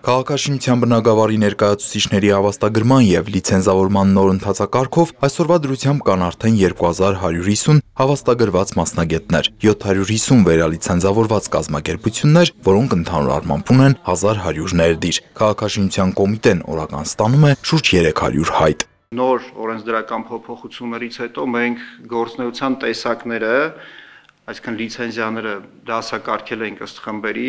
Քաղաքաշինության բնագավառի ներկայացուցիչների հավաստագրման և լիցենզավորման նոր ընթացակարգով այսօրվա դրությամբ կան արդեն 2150 հավաստագրված մասնագետներ, 750 վերալիցենզավորված կազմակերպություններ, որոնք ընդհանուր առմամբ ունեն 1100 ներդիր։ Քաղաքաշինության կոմիտեն օրական ստանում է շուրջ 300 հայտ։ Նոր օրենսդրական փոփոխություններից հետո մենք գործնեության տեսակները, այսինքն լիցենզիաները դասակարգել ենք ըստ խմբերի,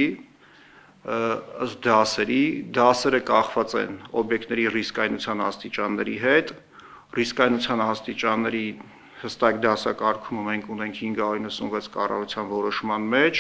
ըստ դասերի, դասերը կախված են օբյեկտների ռիսկայնության աստիճանների հետ, ռիսկայնության աստիճանների հստակ դասակարգումը մենք ունենք 596 կառավարության որոշման մեջ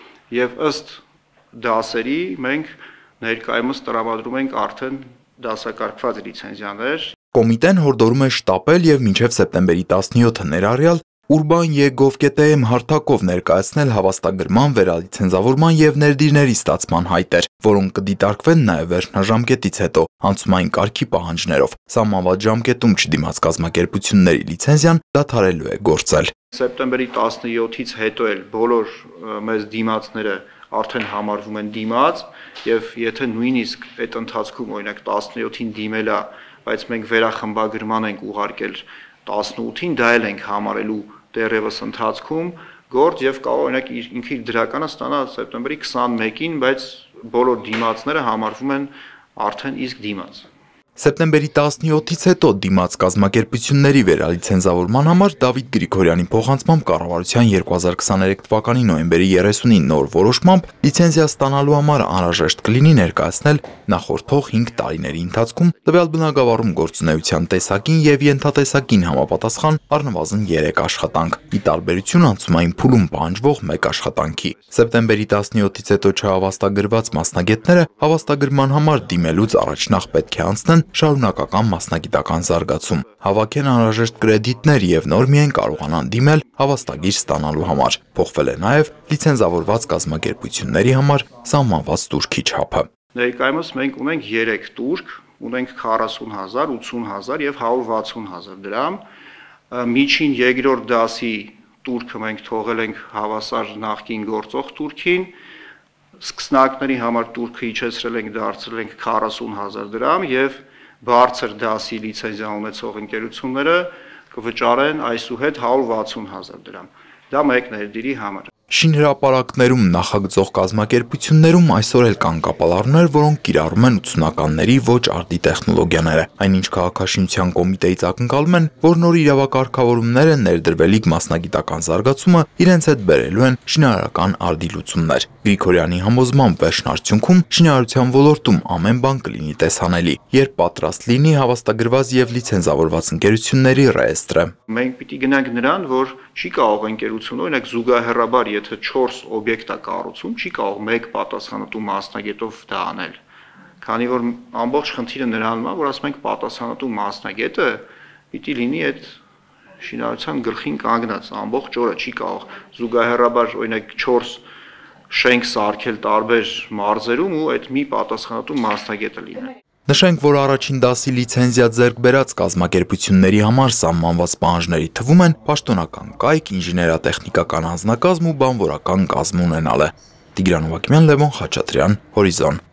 եւ ըստ դասերի մենք ներկայումս տրամադրում ենք արդեն դասակարգված լիցենզիաներ։ Կոմիտեն հորդորում է շտապել եւ մինչեւ սեպտեմբերի 17-ը ներառյալ Urban Gov.am հարթակով ներկայացնել հավաստագրման, վերալիցենզավորման եւ ներդիրների ստացման հայտեր, որոնք կդիտարկվեն նաեւ վերջնաժամկետից հետո անցումային կարգի պահանջներով։ Սահմանված ժամկետում չդիմաց կազմակերպությունների լիցենզիան դադարելու է գործել։ Սեպտեմբերի 17-ից հետո էլ բոլոր մեզ դիմացները արդեն համարվում են դիմաց եւ եթե նույնիսկ այդ ընթացքում օրինակ 17-ին դիմելա, բայց մենք վերախմբագրման ենք ուղարկել 18-ին, դա էլ ենք համարելու դեռևս ընթացքում գործ եւ կարող օրինակ ինքը իր դրականը ստանա սեպտեմբերի 21-ին, բայց բոլոր դիմացները համարվում են արդեն իսկ դիմաց։ Սեպտեմբերի 17-ից հետո դիմաց կազմակերպությունների վերալիցենզավորման համար Դավիթ Գրիգորյանի փոխանցմամբ կառավարության 2023 թվականի նոյեմբերի 30-ին նոր որոշմամբ լիցենզիա ստանալու համար անհրաժեշտ կլինի ներկայացնել նախորդող 5 տարիների ընթացքում տվյալ բնագավառում գործունեության տեսակին եւ ենթատեսակին համապատասխան առնվազն 3 աշխատանք, ի տարբերություն անցումային փուլում պահանջվող 1 աշխատանքի։ Սեպտեմբերի 17-ից հետո չհավաստագրված մասնագետները հավաստագրման համար դիմելուց առաջնահ պետք է անցնեն շարունակական մասնագիտական զարգացում, հավաքեն անհրաժեշտ կրեդիտներ եւ նոր միայն կարողանան դիմել հավաստագիր ստանալու համար։ Փոխվել է նաեւ լիցենզավորված կազմակերպությունների համար սահմանված տուրքի չափը։ Ներկայումս մենք ունենք 3 տուրք, ունենք 40,000, 80,000 եւ 160,000 դրամ։ Միջին երկրորդ դասի տուրքը մենք թողել ենք հավասար նախկին գործող տուրքին։ Սկսնակների համար տուրքը իջեցրել ենք, դարձրել ենք 40,000 դրամ եւ բարձր դասի լիցենզիա ունեցող ընկերությունները կվճարեն այսուհետ 160,000 դրամ։ Դա մեկ ներդիրի համար։ Շինհրապարակներում նախագծող կազմակերպություններում այսօր էլ կան կապալառներ, որոնք կիրառում են 80-ականների ոչ արդի տեխնոլոգիաները։ Այնինչ քաղաքաշինության կոմիտեից ակնկալում են, որ նոր իրավակարգավորումները ներդրվելիք մասնագիտական զարգացումը իրենց հետ բերելու են շինարարական արդի լուծումներ։ Գրիգորյանի համոզմամբ վերջնարդյունքում շինարարության ոլորտում ամեն բան կլինի տեսանելի, երբ պատրաստ լինի հավաստագրված եւ լիցենզավորված ընկերությունների ռեեստրը։ Մենք պիտի գնանք նրան, որ չի կարող ընկերությունը օրինակ զուգահեռաբար եթե 4 օբյեկտ է կառուցում, չի կարող մեկ պատասխանատու մասնագետով դա անել։ Քանի որ ամբողջ խնդիրը նրանում է, որ ասում ենք պատասխանատու մասնագետը պիտի լինի այդ շինարարության գլխին կանգնած ամբողջ օրը, չի կարող զուգահեռաբար օրինակ 4 շենք սարքել տարբեր մարզերում ու այդ մի պատասխանատու մասնագետը լինի։ Նշենք, որ առաջին դասի լիցենզիա ձեռք բերած կազմակերպությունների համար սահմանված պահանջների թվում են պաշտոնական կայք, ինժեներատեխնիկական անձնակազմ ու բանվորական կազմ ունենալը։ Տիգրան Հովակիմյան, Լևոն Խաչատրյան, Հորիզոն։